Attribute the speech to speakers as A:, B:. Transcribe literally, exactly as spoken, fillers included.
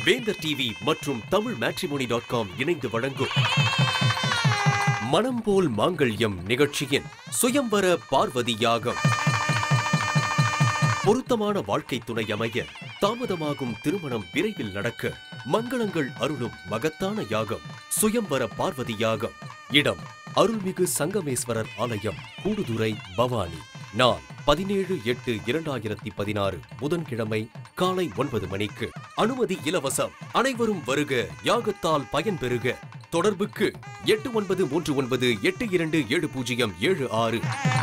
A: வேந்தர் டிவி மற்றும் Tamil matrimony dot com இணைந்து வழங்கும் மனம் போல் மாங்கல்யம் நிகழ்ச்சியின் சுயம்வர பார்வதி யாகம். பொருத்தமான வாழ்க்கை துணை அமைய தாமதமாகும் திருமணம் விரைவில் நடக்க மங்களங்கள் அருளும் மகத்தான யாகம் சுயம்வர பார்வதி யாகம். இடம் அருள்மிகு சங்கமேஸ்வரர் ஆலயம், கூடுதுறை, பவானி. நாள் பதினேழு எட்டு இரண்டாயிரத்தி பதினாறு புதன்கிழமை காலை ஒன்பது மணிக்கு. அனுமதி இலவசம். அனைவரும் வருக, யாகத்தால் பயன்பெறுக. தொடர்புக்கு எட்டு ஒன்பது மூன்று ஒன்பது எட்டு இரண்டு ஏழு பூஜ்ஜியம் ஏழு ஆறு.